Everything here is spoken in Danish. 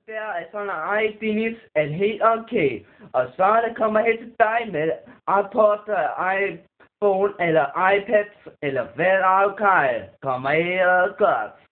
der er sådan, ej, Dennis, er det helt okay? Og så der kommer hen til dig med iPod, iPhone, eller iPad, eller hvad okay, kommer her godt.